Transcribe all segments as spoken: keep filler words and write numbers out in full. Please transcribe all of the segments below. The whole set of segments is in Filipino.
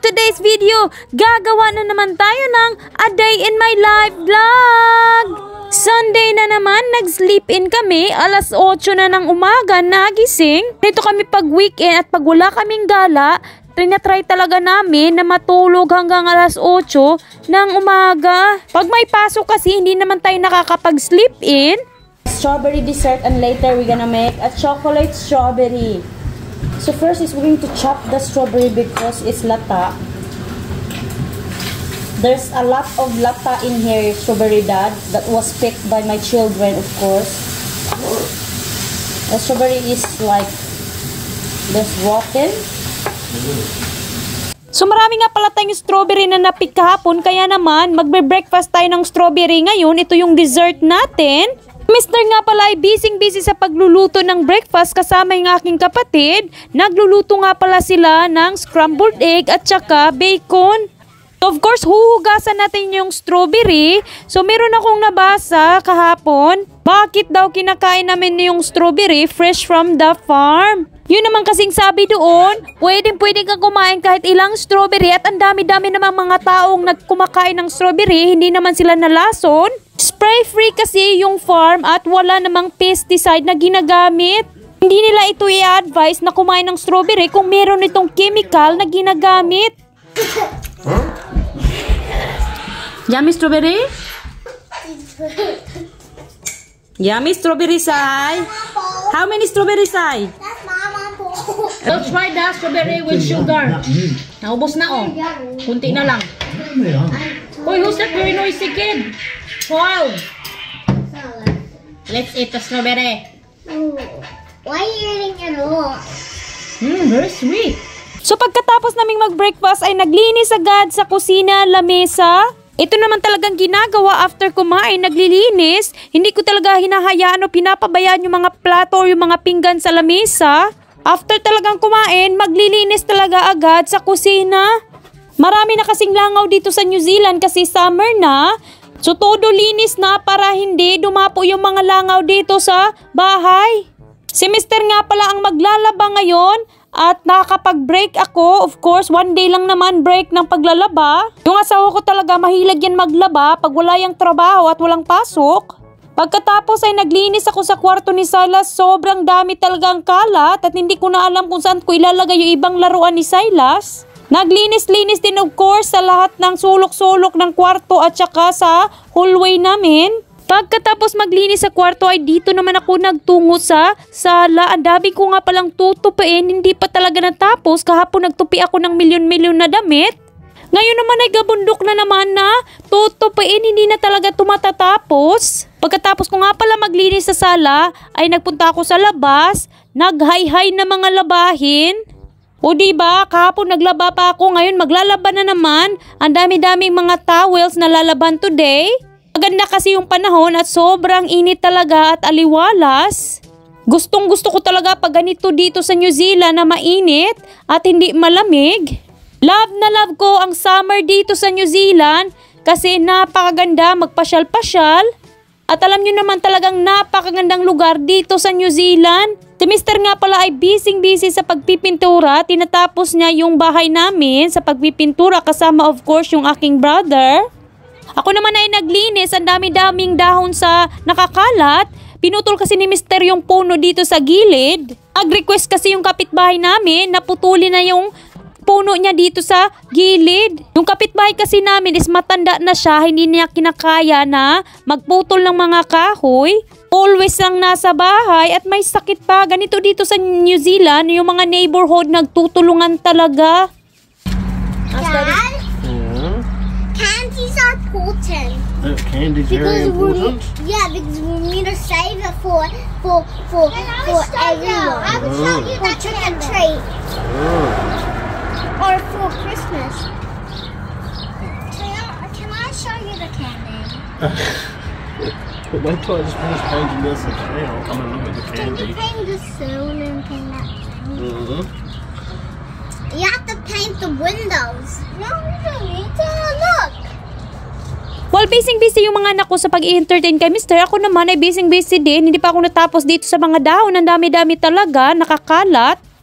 today's video, gagawa na naman tayo ng A Day in My Life vlog. Sunday na naman, nag-sleep in kami, alas otso na ng umaga, nagising. Dito kami pag weekend at pag wala kaming gala, tinatry talaga namin na matulog hanggang alas otso ng umaga. Pag may pasok kasi, hindi naman tayo nakakapag-sleep in. Strawberry dessert, and later we're gonna make a chocolate strawberry. So first is we're going to chop the strawberry because it's lata. There's a lot of lata in here, strawberry dad, that was picked by my children, of course. The strawberry is like this rotten. So marami nga pala tayong strawberry na napik kahapon, kaya naman magbe-breakfast tayo ng strawberry ngayon. Ito yung dessert natin. Mister nga pala ay busy-busy sa pagluluto ng breakfast kasama yung aking kapatid. Nagluluto nga pala sila ng scrambled egg at saka bacon. So of course, huhugasan natin yung strawberry. So meron akong nabasa kahapon. Bakit daw kinakain namin yung strawberry fresh from the farm? Yun naman kasing sabi doon, pwedeng-pwedeng kang kumain kahit ilang strawberry at ang dami-dami namang mga taong nagkumakain ng strawberry, hindi naman sila nalason. Spray-free kasi yung farm at wala namang pesticide na ginagamit. Hindi nila ito i-advise na kumain ng strawberry kung meron itong chemical na ginagamit. Huh? Yummy strawberry? Yummy strawberry, Sai. How many strawberry, Sai? Let's try the strawberry with sugar. Naubos na oh. Kunti na lang. Hoy, who's that very noisy kid? Wow. Let's eat the strawberry. Why are you eating it all? Mmm, very sweet. So pagkatapos naming mag-breakfast ay naglinis agad sa kusina, lamesa. Ito naman talagang ginagawa after kumain, naglilinis. Hindi ko talaga hinahayaan o pinapabayaan yung mga plato o yung mga pinggan sa lamesa. After talagang kumain, maglilinis talaga agad sa kusina. Marami na kasing langaw dito sa New Zealand kasi summer na. So todo linis na para hindi dumapo yung mga langaw dito sa bahay. Si Mister nga pala ang maglalaba ngayon at nakakapag-break ako. Of course, one day lang naman break ng paglalaba. Yung asawa ko talaga mahilig yan maglaba pag wala yung trabaho at walang pasok. Pagkatapos ay naglinis ako sa kwarto ni Silas. Sobrang dami talagang kalat at hindi ko na alam kung saan ko ilalagay yung ibang laruan ni Silas. Naglinis-linis din of course sa lahat ng sulok-sulok ng kwarto at saka sa hallway namin. Pagkatapos maglinis sa kwarto ay dito naman ako nagtungo sa sala. Ang dami ko nga palang tutupiin, hindi pa talaga natapos. Kahapon nagtupi ako ng milyon-milyon na damit. Ngayon naman ay gabundok na naman na tutupiin, hindi na talaga tumatatapos. Pagkatapos ko nga pala maglinis sa sala ay nagpunta ako sa labas. Nag-hi-hi na mga labahin. O diba, kahapon naglaba pa ako, ngayon maglalaba na naman. Ang dami-daming mga towels na lalaban today. Maganda kasi yung panahon at sobrang init talaga at aliwalas. Gustong gusto ko talaga pag ganito dito sa New Zealand na mainit at hindi malamig. Love na love ko ang summer dito sa New Zealand kasi napakaganda magpasyal-pasyal. At alam nyo naman talagang napakagandang lugar dito sa New Zealand. Si Mister nga pala ay busy-busy sa pagpipintura. Tinatapos niya yung bahay namin sa pagpipintura kasama of course yung aking brother. Ako naman ay naglinis, ang dami-daming dahon sa nakakalat. Pinutol kasi ni Mister yung puno dito sa gilid. Nag-request kasi yung kapitbahay namin na putulin na yung puno niya dito sa gilid. Yung kapitbahay kasi namin is matanda na siya, hindi niya kinakaya na magputol ng mga kahoy. Always lang nasa bahay at may sakit pa. Ganito dito sa New Zealand, yung mga neighborhood nagtutulungan talaga. Dad? Yeah. Candies are important. Uh, candy's very important. We, yeah, because we need to save it for for for for everyone. I will show you the trick and treat. Or for Christmas. Can I, can I show you the candy? But wait till I just finish painting this and now I'm gonna look at the Can candy. you paint the soon and paint that thing? Mm-hmm. You have to paint the windows. No, you don't need to. Look. While busy-busy yung mga anak ko sa pag-i-entertain kay Mister, ako naman ay busy-busy din. Hindi pa ako natapos dito sa mga dahon. Ang dami-dami talaga, nakakalat.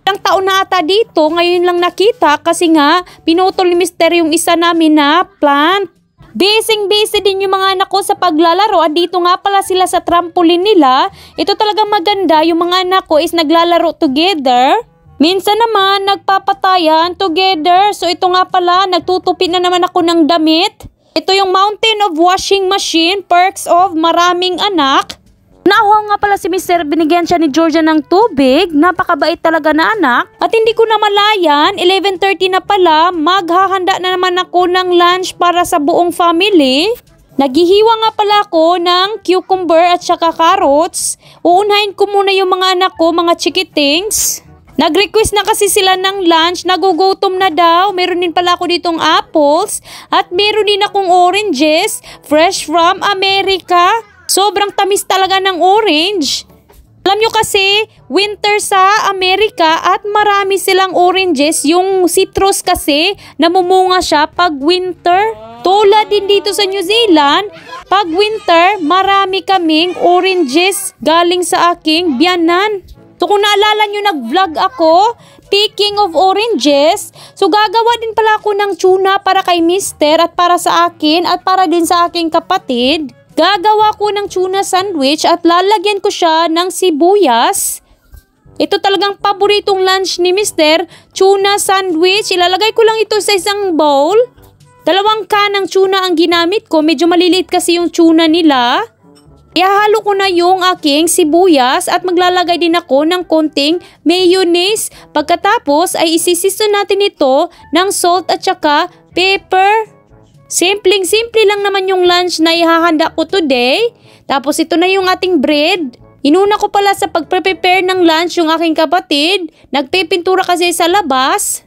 Ilang taon na ata dito, ngayon lang nakita kasi nga pinutol ni mister yung isa namin na plant. Busy-busy din yung mga anak ko sa paglalaro at dito nga pala sila sa trampoline nila. Ito talagang maganda, yung mga anak ko is naglalaro together. Minsan naman nagpapatayan together. So ito nga pala, nagtutupi na naman ako ng damit. Ito yung mountain of washing machine, perks of maraming anak. Nauhaw nga pala si mister, binigyan siya ni Georgia ng tubig. Napakabait talaga na anak. At hindi ko na malayan, eleven thirty na pala, maghahanda na naman ako ng lunch para sa buong family. Naghihiwa nga pala ako ng cucumber at saka carrots. Uunahin ko muna yung mga anak ko, mga chikitings. Nag-request na kasi sila ng lunch, nagugutom na daw. Meron din pala ako ditong apples at meron din akong oranges, fresh from America. Sobrang tamis talaga ng orange. Alam nyo kasi, winter sa Amerika at marami silang oranges. Yung citrus kasi, namumunga siya pag winter. Tulad din dito sa New Zealand, pag winter, marami kaming oranges galing sa aking biyanan. So kung naalala nyo, nag-vlog ako, speaking of oranges, so gagawa din pala ako ng tuna para kay mister at para sa akin at para din sa aking kapatid. Gagawa ko ng tuna sandwich at lalagyan ko siya ng sibuyas. Ito talagang paboritong lunch ni mister, tuna sandwich. Ilalagay ko lang ito sa isang bowl. Dalawang can ng tuna ang ginamit ko. Medyo maliliit kasi yung tuna nila. Ihahalo ko na yung aking sibuyas at maglalagay din ako ng konting mayonnaise. Pagkatapos ay isisisto natin ito ng salt at saka pepper. Simpleng-simple lang naman yung lunch na ihahanda ko today. Tapos ito na yung ating bread. Inuna ko pala sa pag-prepare ng lunch yung aking kapatid. Nagpipintura kasi sa labas.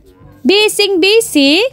Busy-busy.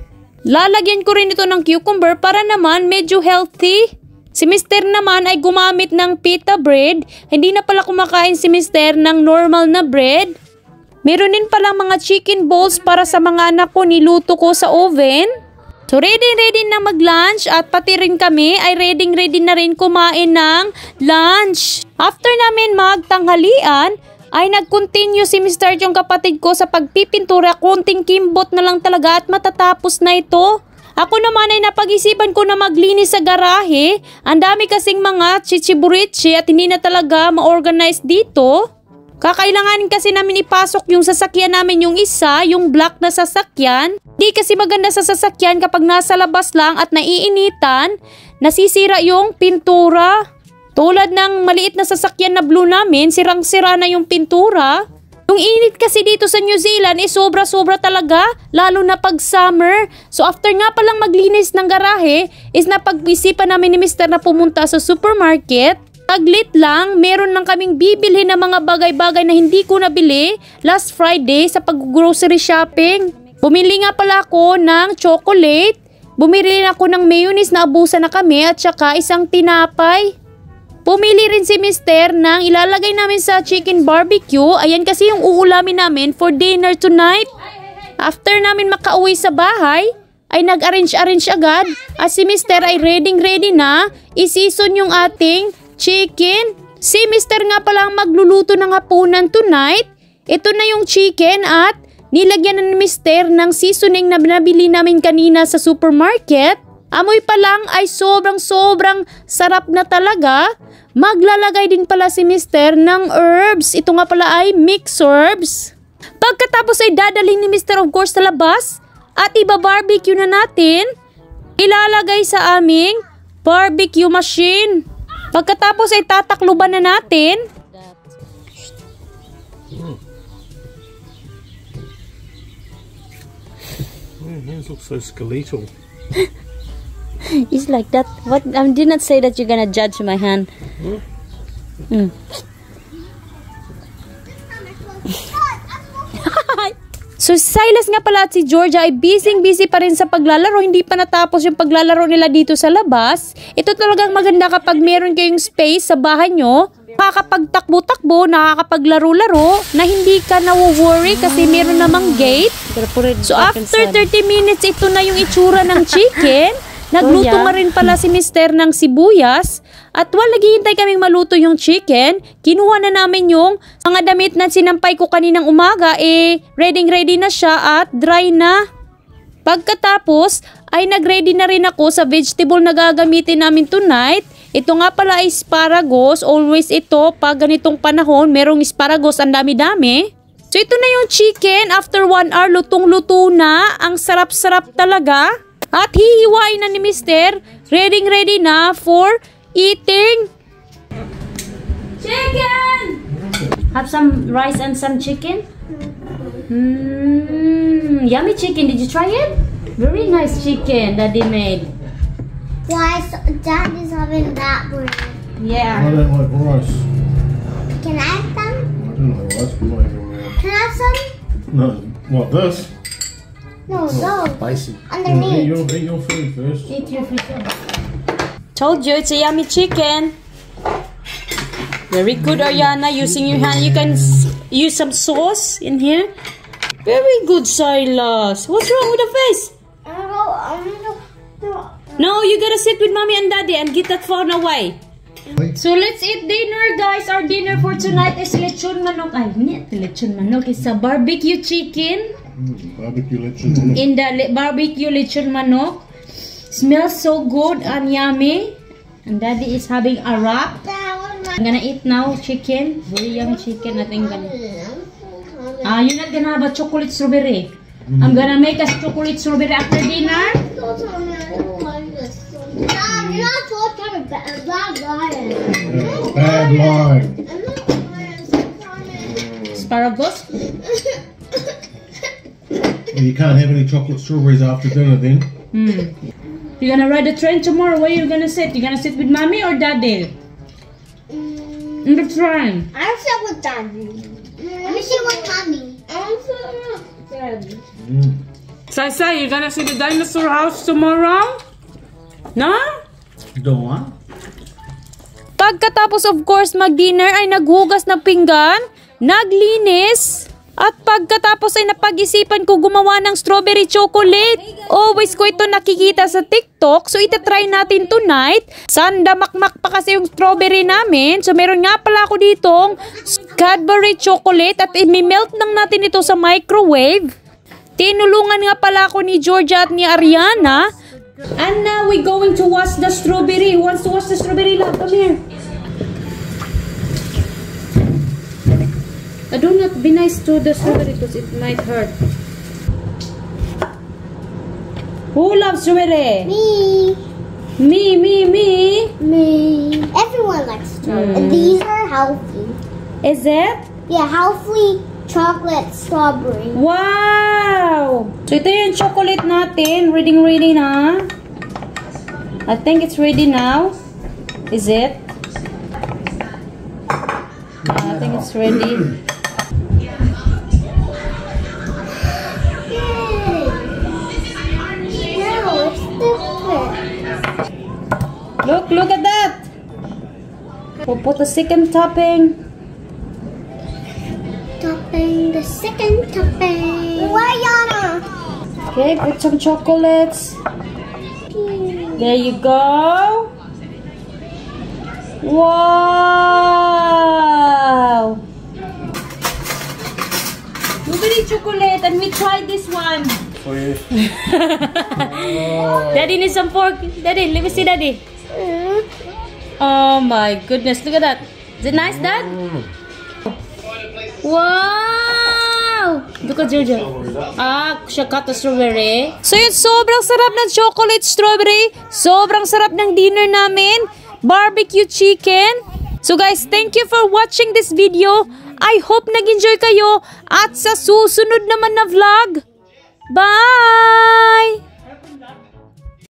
Lalagyan ko rin ito ng cucumber para naman medyo healthy. Si mister naman ay gumamit ng pita bread. Hindi na pala kumakain si mister ng normal na bread. Meron din pala mga chicken balls para sa mga anak ko, niluto ko sa oven. So ready-ready na mag-lunch at pati rin kami ay ready-ready na rin kumain ng lunch. After namin magtanghalian ay nag-continue si mister yung kapatid ko sa pagpipintura. Konting kimbot na lang talaga at matatapos na ito. Ako naman ay napag-isipan ko na maglinis sa garahe. Ang dami kasing mga chichiburichi at hindi na talaga ma-organize dito. Kakailanganin kasi namin ipasok yung sasakyan namin yung isa, yung black na sasakyan. Di kasi maganda sa sasakyan kapag nasa labas lang at naiinitan, nasisira yung pintura. Tulad ng maliit na sasakyan na blue namin, sirang-sira na yung pintura. Yung init kasi dito sa New Zealand eh sobra-sobra talaga, lalo na pag summer. So after nga palang maglinis ng garahe, is napag-isipan namin ni mister na pumunta sa supermarket. Taglit lang, meron lang kaming bibili ng mga bagay-bagay na hindi ko nabili last Friday sa pag-grocery shopping. Bumili nga pala ako ng chocolate, bumili ako ng mayonnaise na abusan na kami at saka isang tinapay. Pumili rin si mister ng ilalagay namin sa chicken barbecue. Ayan kasi yung uulamin namin for dinner tonight. After namin makauwi sa bahay, ay nag-arrange-arrange agad. At si mister ay ready-ready na isison yung ating chicken. Si mister nga pala ang magluluto ng hapunan tonight. Ito na yung chicken at nilagyan na ni mister ng seasoning na nabili namin kanina sa supermarket. Amoy pa lang ay sobrang-sobrang sarap na talaga. Maglalagay din pala si mister ng herbs. Ito nga pala ay mixed herbs. Pagkatapos ay dadalhin ni mister of course sa labas at iba-barbecue na natin. Ilalagay sa aming barbecue machine. Pagkatapos ay tatakluban na natin. My hands look so skeletal. It's like that. What? I did not say that you're gonna judge my hand. Hmm? Mm. So Silas nga pala at si Georgia ay busy-busy pa rin sa paglalaro. Hindi pa natapos yung paglalaro nila dito sa labas. Ito talagang maganda kapag meron kayong space sa bahay nyo. Nakakapagtakbo-takbo, nakakapaglaro-laro na hindi ka na-worry kasi meron namang gate. So after thirty minutes, ito na yung itsura ng chicken. Nagluto Kuya. nga rin pala si mister ng sibuyas. At while naghihintay kaming maluto yung chicken, kinuha na namin yung mga damit na sinampay ko kaninang umaga. Eh, ready-ready na siya at dry na. Pagkatapos, ay nag-ready na rin ako sa vegetable na gagamitin namin tonight. Ito nga pala ay asparagus. Always ito, pag ganitong panahon, merong asparagus, ang dami-dami. So ito na yung chicken, after one hour lutong-luto na, ang sarap-sarap talaga. At hihiwain na ni mister, ready-ready na for eating. Chicken! Have some rice and some chicken? Mmm, yummy chicken. Did you try it? Very nice chicken Daddy made. Why is Dad is having that one? I Yeah. don't like rice. Can I have some? I don't like rice. I'm not even around. Can I have some? No, what this? No, those. Spicy. Eat Underneath. your, eat your food first. Eat your fish. Told you, it's a yummy chicken. Very good, Ariana. Using your hand, you can s- use some sauce in here. Very good, Silas. What's wrong with the face? I'm gonna go. I'm gonna go. No. No, you gotta sit with mommy and daddy and get that phone away. So let's eat dinner, guys. Our dinner for tonight is lechon manok. Ay, hindi lechon manok. It's a barbecue chicken Mm, barbecue lechon. in the le- barbecue lechon manok. Smells so good and yummy. And Daddy is having a wrap. That was my. I'm gonna eat now chicken. Very yummy chicken. I think gonna. Ah, you're not gonna have a chocolate strawberry. I'm gonna make us chocolate strawberry after dinner. Don't tell me I don't like this. Dad, you're not supposed to have a bad, bad lion. Yeah, bad line. I'm not lying. Sometimes. Asparagus. Well, you can't have any chocolate strawberries after dinner then. Hmm. You're gonna ride the train tomorrow. Where you gonna sit? You gonna sit with mommy or daddy? Mm, In the train. I'll sit with Daddy. Let me sit with Mommy. I'll sit with Daddy. Mm. Sai, you gonna see the dinosaur house tomorrow? No? Don't want. Pagkatapos of course mag-dinner ay naghugas ng pinggan, naglinis, at pagkatapos ay napag-isipan ko gumawa ng strawberry chocolate. Always ko ito nakikita sa TikTok, so itatry natin tonight. Sandamakmak pa kasi yung strawberry namin, so meron nga pala ako ditong Cadbury chocolate at i-melt lang natin ito sa microwave. Tinulungan nga pala ako ni Georgia at ni Ariana. And now we're going to wash the strawberry. Who wants to wash the strawberry? Love, come here. Uh, do not be nice to the strawberry because it might hurt. Who loves strawberry? Me. Me, me, me. Me. Everyone likes strawberry. Mm. And these are healthy. Is it? Yeah, healthy chocolate strawberry. Wow! So ito yung chocolate natin. Reading ready na. I think it's ready now. Is it? Yeah, I think it's ready. Look, look at that! We'll put the second topping. Topping, the second topping. Wayana. Okay, put some chocolates. There you go. Wow! Nobody chocolate and we tried this one. For you. Daddy needs some pork. Daddy, let me see Daddy. Oh my goodness, look at that. Is it nice, Dad? Wow! Look at Jojo. Ah, siya cut the strawberry. So yun, sobrang sarap ng chocolate strawberry. Sobrang sarap ng dinner namin. Barbecue chicken. So guys, thank you for watching this video. I hope nag-enjoy kayo. At sa susunod naman na vlog, bye!